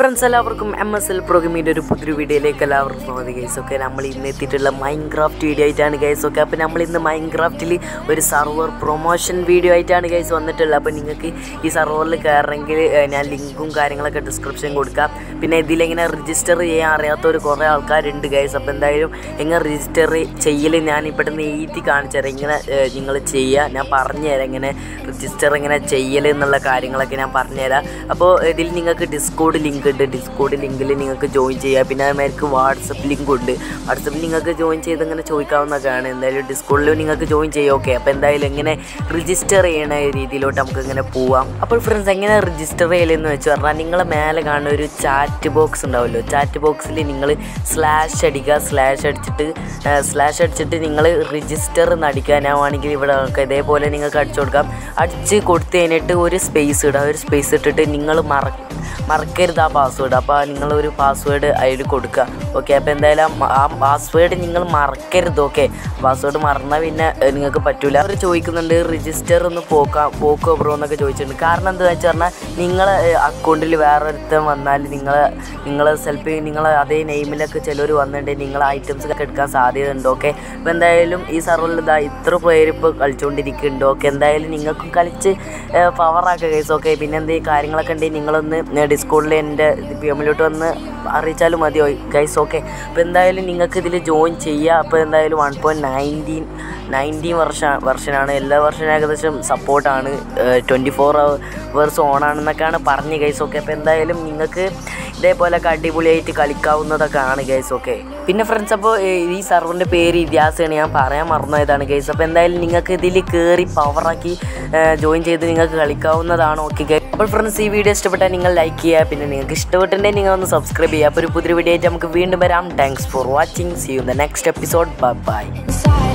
Friends എല്ലാവർക്കും MSL പ്രോഗ്രാമിൻ്റെ ഒരു പുതിയൊരു വീഡിയോയിലേക്ക് എല്ലാവർക്കും സ്വാഗതം ഗൈസ്. ഓക്കെ, നമ്മൾ ഇന്ന് എത്തിയിട്ടുള്ള മൈൻക്രാഫ്റ്റ് വീഡിയോ ആയിട്ടാണ് ഗൈസ്. ഓക്കെ, അപ്പോൾ നമ്മൾ ഇന്ന് മൈൻക്രാഫ്റ്റിൽ ഒരു സർവർ പ്രൊമോഷൻ വീഡിയോ ആയിട്ടാണ് ഗൈസ് വന്നിട്ടുള്ളത്. അപ്പോൾ നിങ്ങൾക്ക് ഈ സർവറിൽ കയറണമെങ്കിൽ ഞാൻ ലിങ്കും കാര്യങ്ങളൊക്കെ ഡിസ്ക്രിപ്ഷൻ കൊടുക്കാം. പിന്നെ ഇതിലെങ്ങനെ രജിസ്റ്റർ ചെയ്യാൻ അറിയാത്തൊരു കുറേ ആൾക്കാരുണ്ട് ഗൈസ്. അപ്പോൾ എന്തായാലും എങ്ങനെ രജിസ്റ്റർ ചെയ്യൽ ഞാൻ ഇവിടുന്ന് എഴുതി കാണിച്ചു തരാം. ഇങ്ങനെ നിങ്ങൾ ചെയ്യുക, ഞാൻ പറഞ്ഞുതരാം എങ്ങനെ രജിസ്റ്റർ എങ്ങനെ ചെയ്യൽ എന്നുള്ള കാര്യങ്ങളൊക്കെ ഞാൻ പറഞ്ഞുതരാം. അപ്പോൾ ഇതിൽ നിങ്ങൾക്ക് ഡിസ്കോഡ് ലിങ്ക് ഉണ്ട്. ഡിസ്കോഡ് ലിങ്കിൽ നിങ്ങൾക്ക് ജോയിൻ ചെയ്യുക. പിന്നെ അതുമാതിരി വാട്സപ്പ് ലിങ്ക് ഉണ്ട്. വാട്സപ്പിൽ നിങ്ങൾക്ക് ജോയിൻ ചെയ്ത് ഇങ്ങനെ ചോദിക്കാവുന്നതാണ്. എന്തായാലും ഡിസ്കോഡിൽ നിങ്ങൾക്ക് ജോയിൻ ചെയ്യുക. ഓക്കെ, അപ്പോൾ എന്തായാലും എങ്ങനെ രജിസ്റ്റർ ചെയ്യണ രീതിയിലോട്ട് നമുക്ക് ഇങ്ങനെ പോവാം. അപ്പോൾ ഫ്രണ്ട്സ്, എങ്ങനെ രജിസ്റ്റർ ചെയ്യലെന്ന് വെച്ച് പറഞ്ഞാൽ നിങ്ങളെ മേലെ കാണുന്ന ഒരു ചാറ്റ് ബോക്സ് ഉണ്ടാവുമല്ലോ. ചാറ്റ് ബോക്സിൽ നിങ്ങൾ സ്ലാഷ് അടിക്കുക. സ്ലാഷ് അടിച്ചിട്ട് നിങ്ങൾ രജിസ്റ്റർ എന്ന് അടിക്കാനാണെങ്കിൽ ഇവിടെ ഇതേപോലെ നിങ്ങൾക്ക് അടിച്ചു കൊടുക്കാം. അടിച്ച് കൊടുത്തു കഴിഞ്ഞിട്ട് ഒരു സ്പേസ് ഇടുക. ഒരു സ്പേസ് ഇട്ടിട്ട് നിങ്ങൾ മറക്കരുത് ആ പാസ്വേഡ്. അപ്പോൾ നിങ്ങളൊരു പാസ്വേഡ് അതിൽ കൊടുക്കുക. ഓക്കെ, അപ്പോൾ എന്തായാലും ആ പാസ്വേഡ് നിങ്ങൾ മറക്കരുത്. ഓക്കെ, പാസ്വേഡ് മറന്നാൽ പിന്നെ നിങ്ങൾക്ക് പറ്റില്ല. അവർ ചോദിക്കുന്നുണ്ട് രജിസ്റ്റർ ഒന്ന് പോക്കോ ബ്രോ എന്നൊക്കെ ചോദിച്ചിട്ടുണ്ട്. കാരണം എന്താണെന്ന് വെച്ച് പറഞ്ഞാൽ നിങ്ങളെ അക്കൗണ്ടിൽ വേറെ ഒരുത്തൻ വന്നാൽ നിങ്ങളെ സെൽഫി നിങ്ങളെ അതേ നെയിമിലൊക്കെ ചിലർ വന്നിട്ടുണ്ടെങ്കിൽ നിങ്ങളെ ഐറ്റംസ് ഒക്കെ എടുക്കാൻ സാധ്യതയുണ്ട്. ഓക്കെ, അപ്പോൾ എന്തായാലും ഈ സർവറിൽ ഇത്ര പേര് ഇപ്പോൾ കളിച്ചുകൊണ്ടിരിക്കുന്നുണ്ട്. ഓക്കെ, എന്തായാലും നിങ്ങൾക്കും കളിച്ച് പവറാക്കുക ഗൈസ്. ഓക്കെ, പിന്നെ എന്തെങ്കിലും കാര്യങ്ങളൊക്കെ ഉണ്ടെങ്കിൽ നിങ്ങളൊന്ന് ഡിസ്കോഡിൽ എൻ്റെ PMലോട്ട് വന്ന് അറിയിച്ചാലും മതിയോ ഗൈസ്. ഓക്കെ, അപ്പോൾ എന്തായാലും നിങ്ങൾക്ക് ഇതിൽ ജോയിൻ ചെയ്യുക. അപ്പോൾ എന്തായാലും 1.19 വെർഷനാണ്. എല്ലാ വർഷനും ഏകദേശം സപ്പോർട്ടാണ്. 24 hours ഓണാണെന്നൊക്കെയാണ് പറഞ്ഞ് ഗൈസ്. ഓക്കെ, അപ്പോൾ എന്തായാലും നിങ്ങൾക്ക് ഇതേപോലെയൊക്കെ അടിപൊളിയായിട്ട് കളിക്കാവുന്നതൊക്കെ ആണ് ഗൈസ്. ഓക്കെ, പിന്നെ ഫ്രണ്ട്സ്, അപ്പോൾ ഈ സർവറിൻ്റെ പേര് ഇതിഹാസമാണ്. ഞാൻ പറയാൻ മറന്നതാണ് ഗൈസ്. അപ്പോൾ എന്തായാലും നിങ്ങൾക്ക് ഇതിൽ കയറി പവറാക്കി ജോയിൻ ചെയ്ത് നിങ്ങൾക്ക് കളിക്കാവുന്നതാണ്. ഓക്കെ ഗൈസ്, അപ്പോൾ ഫ്രണ്ട്സ്, ഈ വീഡിയോ ഇഷ്ടപ്പെട്ടാൽ നിങ്ങൾ ലൈക്ക് ചെയ്യുക. പിന്നെ നിങ്ങൾക്ക് ഇഷ്ടപ്പെട്ടിട്ടുണ്ടെങ്കിൽ നിങ്ങൾ ഒന്ന് സബ്സ്ക്രൈബ് ചെയ്യുക. അപ്പോൾ ഒരു പുതിയ വീഡിയോ ആയിട്ട് നമുക്ക് വീണ്ടും വരാം. Thanks for watching. See you in the next episode. Bye by.